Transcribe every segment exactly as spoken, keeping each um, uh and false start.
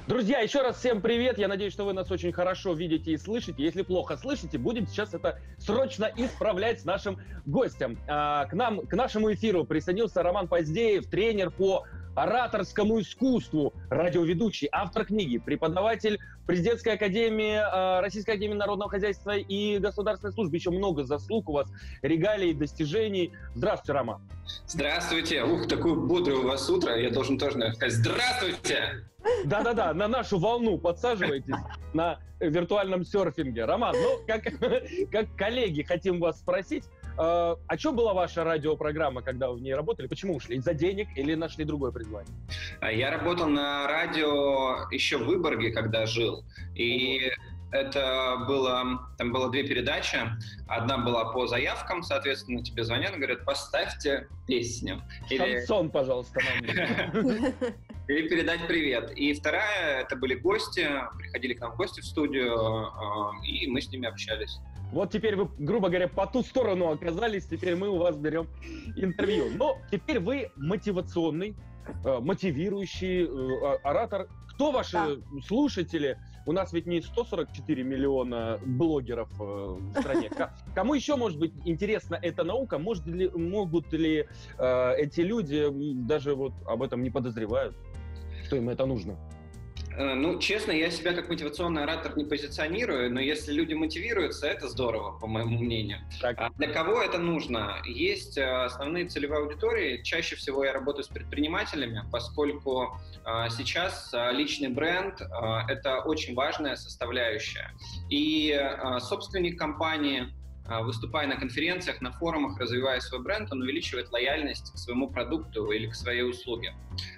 Друзья, еще раз всем привет. Я надеюсь, что вы нас очень хорошо видите и слышите. Если плохо слышите, будем сейчас это срочно исправлять с нашим гостем. А, к нам, к нашему эфиру присоединился Роман Поздеев, тренер по ораторскому искусству, радиоведущий, автор книги, преподаватель Президентской академии, Российской академии народного хозяйства и государственной службы. Еще много заслуг у вас, регалий, достижений. Здравствуйте, Роман. Здравствуйте. Ух, такое бодрое у вас утро. Я должен тоже, наверное, сказать здравствуйте. Да-да-да, на нашу волну подсаживайтесь на виртуальном серфинге. Роман, ну, как, как коллеги, хотим вас спросить, э, о чем была ваша радиопрограмма, когда вы в ней работали? Почему ушли? Из-за денег или нашли другое призвание? Я работал на радио еще в Выборге, когда жил. И это было, там было две передачи. Одна была по заявкам, соответственно, тебе звонят и говорят, поставьте песню. Шансон, или... пожалуйста, нам. Или передать привет. И вторая, это были гости, приходили к нам в гости в студию, и мы с ними общались. Вот теперь вы, грубо говоря, по ту сторону оказались, теперь мы у вас берем интервью. Но теперь вы мотивационный, мотивирующий оратор. Кто ваши да. слушатели? У нас ведь не сто сорок четыре миллиона блогеров в стране. Кому еще может быть интересна эта наука? Может ли, могут ли э, эти люди даже вот об этом не подозревают, что им это нужно? Ну, честно, я себя как мотивационный оратор не позиционирую, но если люди мотивируются, это здорово, по моему мнению. Так. А для кого это нужно? Есть основные целевые аудитории. Чаще всего я работаю с предпринимателями, поскольку а, сейчас а, личный бренд а, – это очень важная составляющая. И а, собственник компании, выступая на конференциях, на форумах, развивая свой бренд, он увеличивает лояльность к своему продукту или к своей услуге.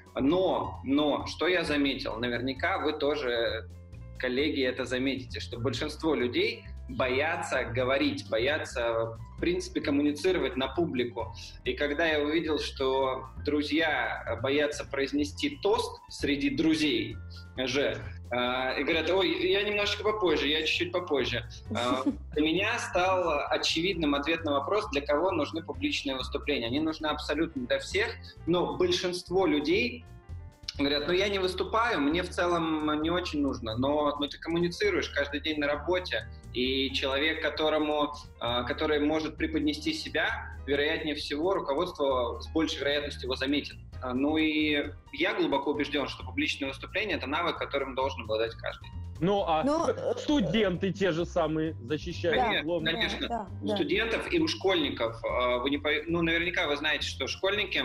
Но, но, что я заметил, наверняка вы тоже, коллеги, это заметите, что большинство людей боятся говорить, боятся, в принципе, коммуницировать на публику. И когда я увидел, что друзья боятся произнести тост среди друзей же, э, и говорят, ой, я немножко попозже, я чуть-чуть попозже, э, для меня стал очевидным ответ на вопрос, для кого нужны публичные выступления. Они нужны абсолютно для всех, но большинство людей говорят, ну я не выступаю, мне в целом не очень нужно, но, но ты коммуницируешь каждый день на работе, и человек, которому, э, который может преподнести себя, вероятнее всего, руководство с большей вероятностью его заметит. Ну и я глубоко убежден, что публичное выступление – это навык, которым должен обладать каждый. Ну а Но... студенты те же самые защищают. Конечно, да, конечно. Да, да, у студентов и у школьников. Вы не, ну, наверняка вы знаете, что школьники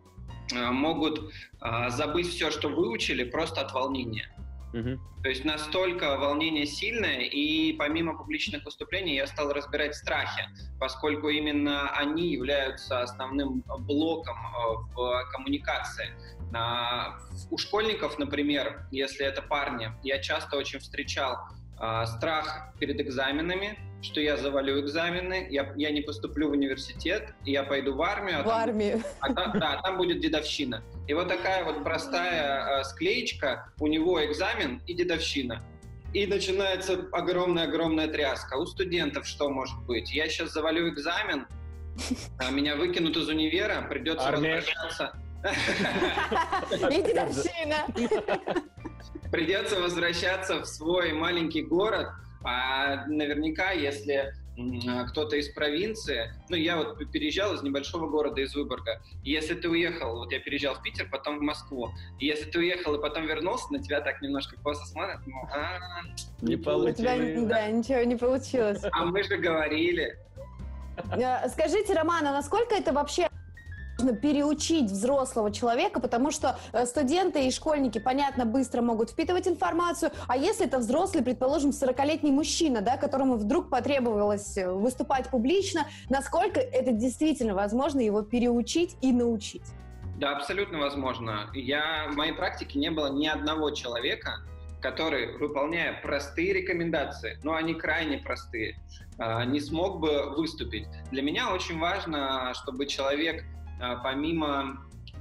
могут забыть все, что выучили, просто от волнения. Угу. То есть настолько волнение сильное, и помимо публичных выступлений я стал разбирать страхи, поскольку именно они являются основным блоком в коммуникации. У школьников, например, если это парни, я часто очень встречал страх перед экзаменами, что я завалю экзамены, я, я не поступлю в университет, я пойду в армию. А в там, армию. А там, да, там будет дедовщина. И вот такая вот простая э, склеечка, у него экзамен и дедовщина. И начинается огромная-огромная тряска. У студентов что может быть? Я сейчас завалю экзамен, а меня выкинут из универа, придется Армия. возвращаться. И дедовщина. Придется возвращаться в свой маленький город, а наверняка, если кто-то из провинции, ну, я вот переезжал из небольшого города, из Выборга, если ты уехал, вот я переезжал в Питер, потом в Москву, и если ты уехал и потом вернулся, на тебя так немножко косо смотрят, ну, а, не получилось. Да, ничего не получилось. А мы же говорили. Скажите, Роман, а насколько это вообще нужно переучить взрослого человека, потому что студенты и школьники, понятно, быстро могут впитывать информацию, а если это взрослый, предположим, сорокалетний мужчина, да, которому вдруг потребовалось выступать публично, насколько это действительно возможно его переучить и научить? Да, абсолютно возможно. Я, в моей практике не было ни одного человека, который, выполняя простые рекомендации, но они крайне простые, не смог бы выступить. Для меня очень важно, чтобы человек помимо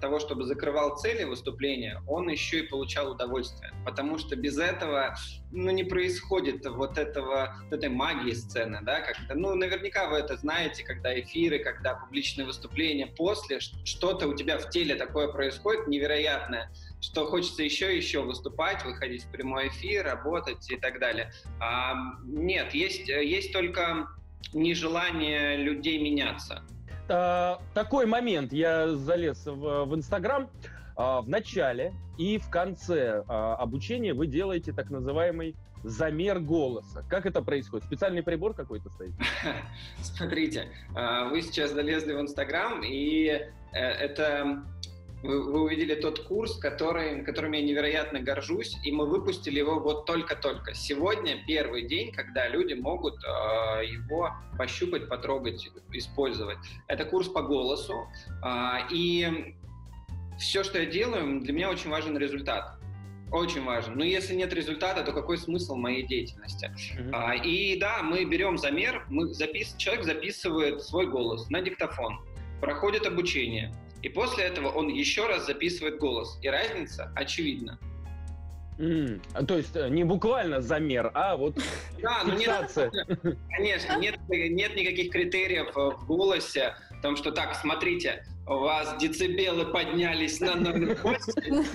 того, чтобы закрывал цели выступления, он еще и получал удовольствие. Потому что без этого, ну, не происходит вот этого, этой магии сцены, да, как-то. Ну, наверняка вы это знаете, когда эфиры, когда публичные выступления, после что-то у тебя в теле такое происходит невероятное, что хочется еще и еще выступать, выходить в прямой эфир, работать и так далее. А, нет, есть, есть только нежелание людей меняться. А, такой момент. Я залез в, в Инстаграм. А, в начале и в конце а, обучения вы делаете так называемый замер голоса. Как это происходит? Специальный прибор какой-то стоит? Смотрите, вы сейчас залезли в Инстаграм, и это... Вы, вы увидели тот курс, который, которым я невероятно горжусь, и мы выпустили его вот только-только. Сегодня первый день, когда люди могут э, его пощупать, потрогать, использовать. Это курс по голосу, э, и все, что я делаю, для меня очень важен результат. Очень важен. Но если нет результата, то какой смысл моей деятельности? Mm-hmm. А, и да, мы берем замер, мы запис... человек записывает свой голос на диктофон, проходит обучение. И после этого он еще раз записывает голос. И разница очевидна. Mm, то есть не буквально замер, а вот да, фиксация. Нет, конечно, нет, нет никаких критериев в голосе. В том, что так, смотрите, у вас децибелы поднялись на ноль целых восемь.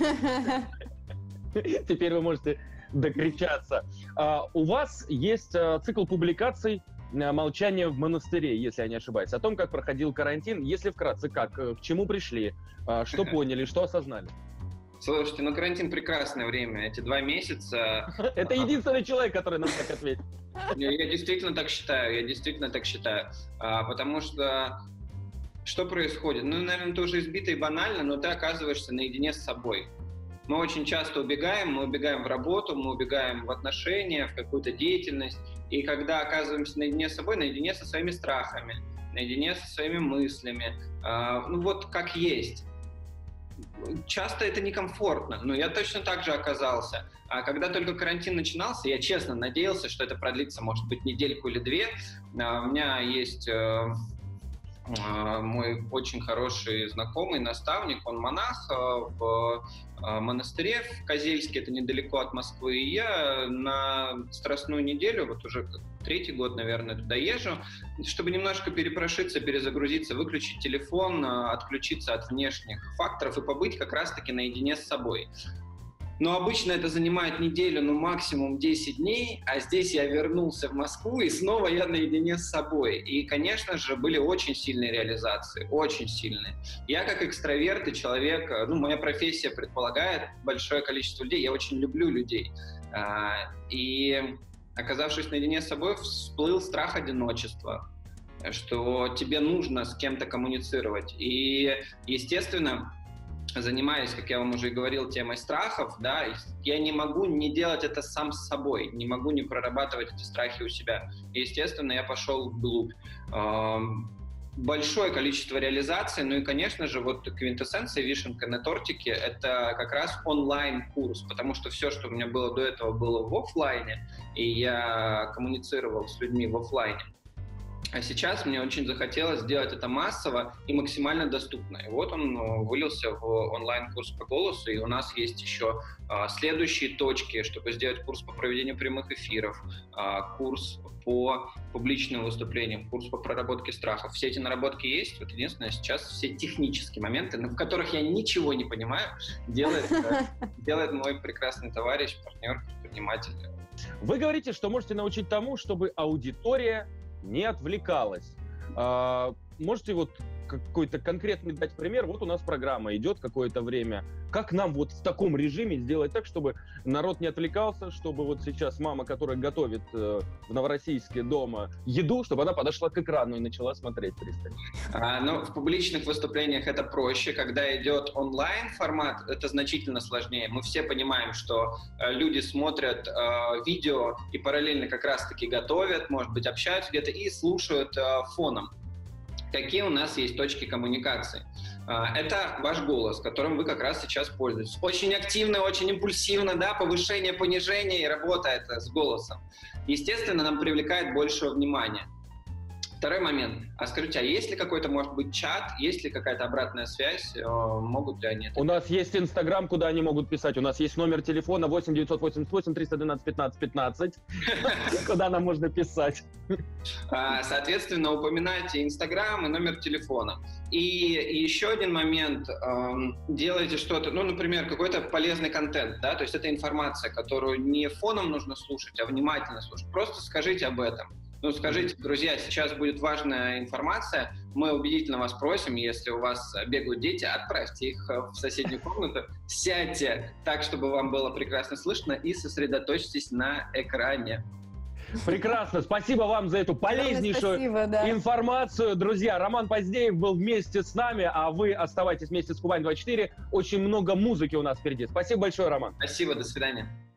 Теперь вы можете докричаться. А, у вас есть а, цикл публикаций «Молчание в монастыре», если я не ошибаюсь, о том, как проходил карантин. Если вкратце, как, к чему пришли, что поняли, что осознали? Слушайте, ну карантин — прекрасное время. Эти два месяца... Это единственный человек, который нам так ответит. Я действительно так считаю, я действительно так считаю. Потому что что происходит? Ну, наверное, это уже избито и банально, но ты оказываешься наедине с собой. Мы очень часто убегаем, мы убегаем в работу, мы убегаем в отношения, в какую-то деятельность. И когда оказываемся наедине с собой, наедине со своими страхами, наедине со своими мыслями, э, ну вот как есть. Часто это некомфортно, но я точно так же оказался. А когда только карантин начинался, я честно надеялся, что это продлится, может быть, недельку или две. А у меня есть... Э, мой очень хороший знакомый, наставник, он монах в монастыре в Козельске, это недалеко от Москвы, и я на Страстную неделю, вот уже третий год, наверное, туда езжу, чтобы немножко перепрошиться, перезагрузиться, выключить телефон, отключиться от внешних факторов и побыть как раз-таки наедине с собой. Но обычно это занимает неделю, ну максимум десять дней, а здесь я вернулся в Москву, и снова я наедине с собой. И, конечно же, были очень сильные реализации, очень сильные. Я как экстраверт и человек, ну, моя профессия предполагает большое количество людей, я очень люблю людей. И, оказавшись наедине с собой, всплыл страх одиночества, что тебе нужно с кем-то коммуницировать. И, естественно, занимаясь, как я вам уже и говорил, темой страхов, да, я не могу не делать это сам с собой, не могу не прорабатывать эти страхи у себя. И, естественно, я пошел вглубь. Большое количество реализаций, ну и, конечно же, вот квинтэссенция, вишенка на тортике — это как раз онлайн-курс, потому что все, что у меня было до этого, было в офлайне, и я коммуницировал с людьми в офлайне. А сейчас мне очень захотелось сделать это массово и максимально доступно. И вот он вылился в онлайн-курс по голосу, и у нас есть еще а, следующие точки, чтобы сделать курс по проведению прямых эфиров, а, курс по публичным выступлениям, курс по проработке страхов. Все эти наработки есть. Вот единственное, сейчас все технические моменты, в которых я ничего не понимаю, делает, делает мой прекрасный товарищ, партнер, предприниматель. Вы говорите, что можете научить тому, чтобы аудитория не отвлекалась. А, можете вот какой-то конкретный дать пример? Вот у нас программа идет какое-то время. Как нам вот в таком режиме сделать так, чтобы народ не отвлекался, чтобы вот сейчас мама, которая готовит э, в Новороссийске дома еду, чтобы она подошла к экрану и начала смотреть пристально? А, ну, в публичных выступлениях это проще. Когда идет онлайн-формат, это значительно сложнее. Мы все понимаем, что э, люди смотрят э, видео и параллельно как раз-таки готовят, может быть, общаются где-то и слушают э, фоном. Какие у нас есть точки коммуникации? Это ваш голос, которым вы как раз сейчас пользуетесь. Очень активно, очень импульсивно, да, повышение, понижение, и работа это с голосом. Естественно, нам привлекает больше внимания. Второй момент. А скажите, а есть ли какой-то, может быть, чат, есть ли какая-то обратная связь, могут ли они это? У нас есть Инстаграм, куда они могут писать, у нас есть номер телефона восемь девятьсот восемьдесят восемь триста двенадцать пятнадцать пятнадцать, куда нам можно писать. Соответственно, упоминайте Инстаграм и номер телефона. И еще один момент. Делайте что-то, ну, например, какой-то полезный контент, да, то есть это информация, которую не фоном нужно слушать, а внимательно слушать. Просто скажите об этом. Ну, скажите, друзья, сейчас будет важная информация, мы убедительно вас просим, если у вас бегают дети, отправьте их в соседнюю комнату, сядьте так, чтобы вам было прекрасно слышно, и сосредоточьтесь на экране. Прекрасно, спасибо вам за эту полезнейшую спасибо, да. информацию. Друзья, Роман Поздеев был вместе с нами, а вы оставайтесь вместе с Кубань двадцать четыре. Очень много музыки у нас впереди. Спасибо большое, Роман. Спасибо, до свидания.